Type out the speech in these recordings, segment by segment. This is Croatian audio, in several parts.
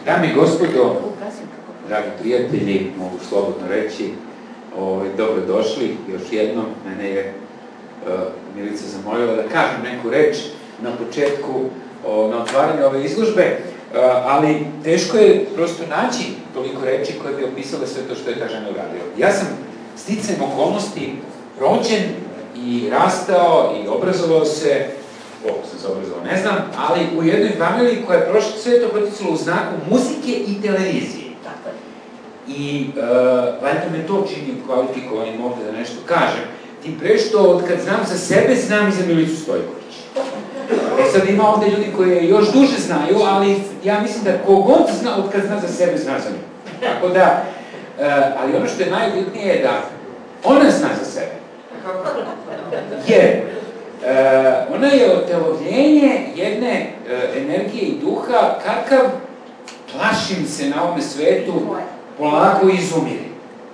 Dame i gospodo, dragi prijatelji, mogu slobodno reći, dobrodošli još jednom. Mene je Milica zamolila da kažem neku reč na početku, na otvaranju ove izložbe, ali teško je prosto naći toliko reči koje bi opisale sve to što je ta žena uradila. Ja sam sticajem okolnosti rođen i rastao i obrazovao se, koliko sam se obrazovao ne znam, ali u jednoj familiji koja je sve to proticalo u znaku muzike i televizije. I valjda me to čini kvalifikovanim ovde da nešto kažem, tim pre što od kad znam za sebe, znam i za Milicu Stojković. Sad ima ovde ljudi koji je još duže znaju, ali ja mislim da kogod zna, od kad zna za sebe, zna za nju. Tako da, ali ono što je najbitnije je da ona zna za sebe. Jer ona je otelovljenje jedne energije i duha kakav, plašim se na ovome svetu, polako izumire.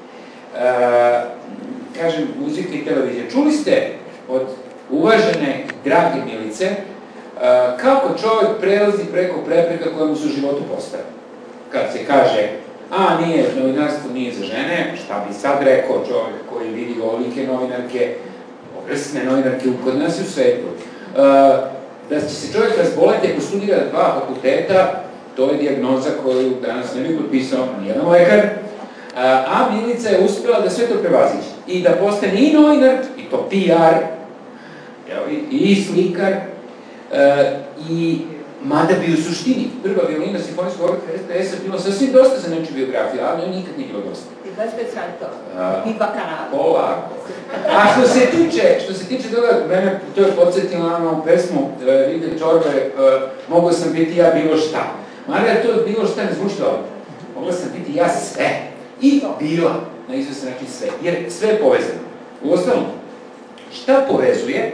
Kažem, muzika i televizija. Čuli ste od uvažene, drage Milice, kako čovjek prelazi preko prepreka koje mu se u životu postave. Kad se kaže, nije, novinarstvo nije za žene, šta bi sad rekao čovjek koji vidi olike novinarke, obresne novinarke kod nas i u svetu. Da će se čovjek razboleti ako studira 2 fakulteta, to je dijagnoza koju danas ne bi potpisao nijedan lekar, a Milica je uspjela da sve to prevaziđe i da postane i novinar, i to PR, i slikar, i mada bi u suštini prva violina simfonijskog orkestra SPS-a bilo sasvim dosta za nečiju biografiju, ali njoj nikad nije bilo dosta. I 25 to, i 2 kanala. Polako. A što se tiče toga, mene to je podsjetilo na onu pesmu Ride Čorbe, mogao sam biti ja bilo šta. Mada je to bilo šta ne zvuči dobro. Mogla sam biti ja sve. I bila na izvestan način sve. Jer sve je povezano. Uostalom, šta povezuje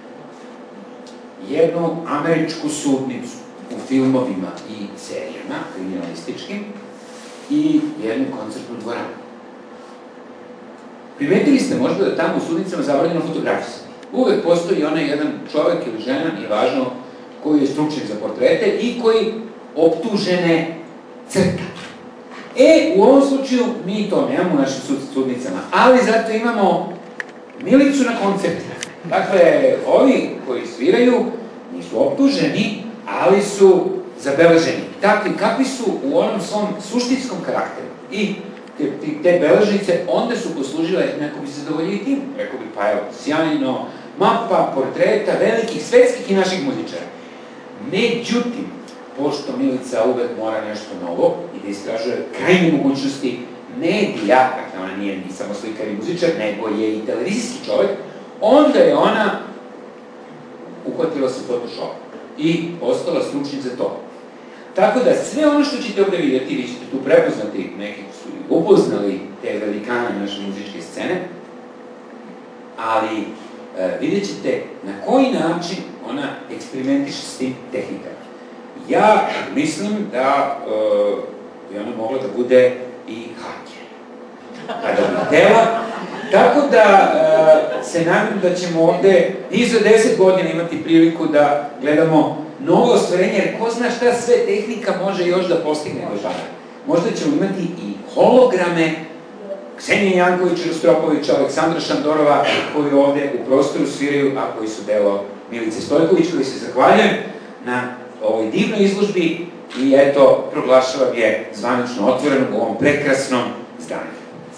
jednu američku sudnicu u filmovima i serijama, kriminalističkim, i jednu koncertnu dvoranu? Primetili ste možda da tamo u sudnicama zabranjeno fotografisanje. Uvek postoji onaj jedan čovek ili žena, nije važno, koji je stručnjak za portrete i koji optužene crta. U ovom slučaju mi to nemamo u našim sudnicama, ali zato imamo Milicu na koncertima. Dakle, ovi koji sviraju nisu optuženi, ali su zabeleženi. Takvi, kakvi su u onom svom suštinskom karakteru. I te beležnice onda su poslužile, neko bi se zadovoljili tim, rekao bi, pa evo, sjajno, mapa, portreta, velikih, svetskih i naših muzičara. Međutim, pošto Milica uvek mora nešto novo i da istražuje krajnje mogućnosti medija, dakle ona nije ni samo slikar i muzičar, nego je i televizijski čovjek, onda je ona uhvatila se Photoshop i ostala stručnjak za to. Tako da sve ono što ćete ovde vidjeti, vi ćete tu prepoznati, neki su upoznali te velikane naše muzičke scene, ali vidjet ćete na koji način ona eksperimentiše s tim tehnikama. Ja mislim da bi ona mogla da bude i haker, kada bi htela. Tako da se nadam da ćemo ovde i za 10 godina imati priliku da gledamo novo ostvarenje, jer ko zna šta sve tehnika može još da postigne do tada. Možda ćemo imati i holograme Ksenije Jankovića, Rostropovića, Aleksandra Šandorova, koji ovde u prostoru sviraju, a koji su delo Milice Stojković, koji se zahvaljujem na ovoj divnoj izložbi i eto, proglašavam je zvanično otvoreno u ovom prekrasnom zdanju.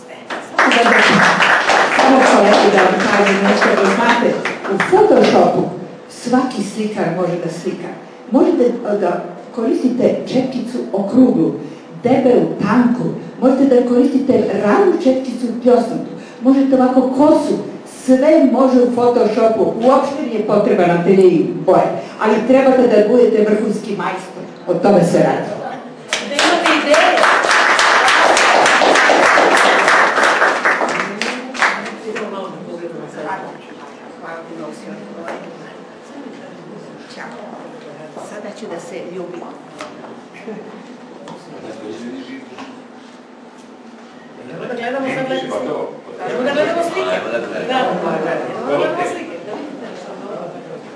Samo čovjeku da vam kažem nešto, da znate, u Photoshopu svaki slikar može da slika. Možete da koristite četkicu okruglu, debelu, tanku, možete da koristite ravnu četkicu pljosnutu, možete ovako kosu, sve može u Photoshopu, uopšte nije potreban atelje i boje, ali trebate da budete vrhunski majstor, o tome se radi. Da imate ideje. Sada ću da se ljubim. Da gledamo sad lepo slike. Da gledamo slike. Da gledamo slike.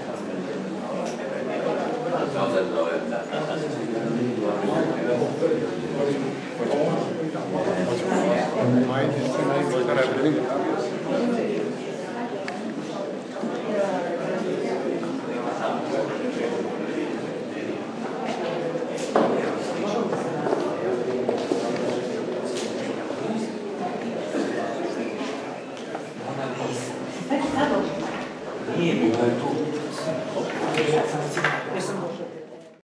Samo za najbolje.